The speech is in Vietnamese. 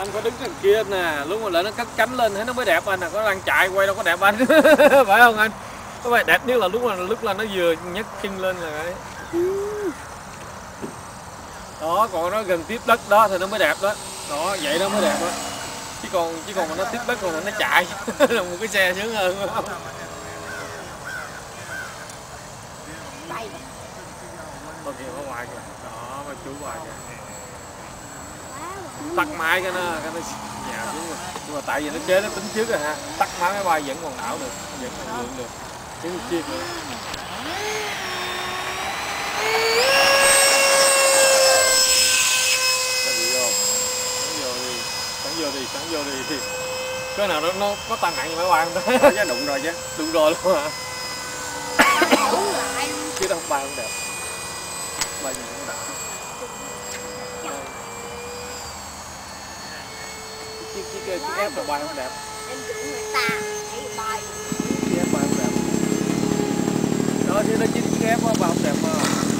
Anh có đứng đằng kia nè, lúc mà lại nó cất cánh lên thấy nó mới đẹp anh à, có đang chạy quay đâu có đẹp anh. Phải không anh? Có phải đẹp nhất là lúc là nó vừa nhấc chân lên rồi đấy. Đó, còn nó gần tiếp đất đó thì nó mới đẹp đó. Đó, vậy đó mới đẹp đó. Chứ còn mà nó tiếp đất rồi nó chạy là một cái xe sướng hơn. Con kia ở ngoài kìa. Đó, mấy chú ngoài kìa. Tắt máy cái nó nhà xuống rồi. Nhưng mà tại vì nó chế nó tính trước rồi ha. Tắt máy máy bay vẫn còn đảo được, vẫn còn lượn được. Tiếng chim nữa. Sẵn vô đi. Cái nào nó có tăng nặng như máy bay không đó? Có chứ, đụng rồi chứ. Đụng rồi luôn hả? Chứ nó không bay không đẹp. Bay gì cũng đẹp. Chiếc ép là bay không đẹp. Em tưởng người ta hãy bay. Chiếc ép bay không đẹp. Đó chứ nó chiếc ép nó bay không đẹp mà.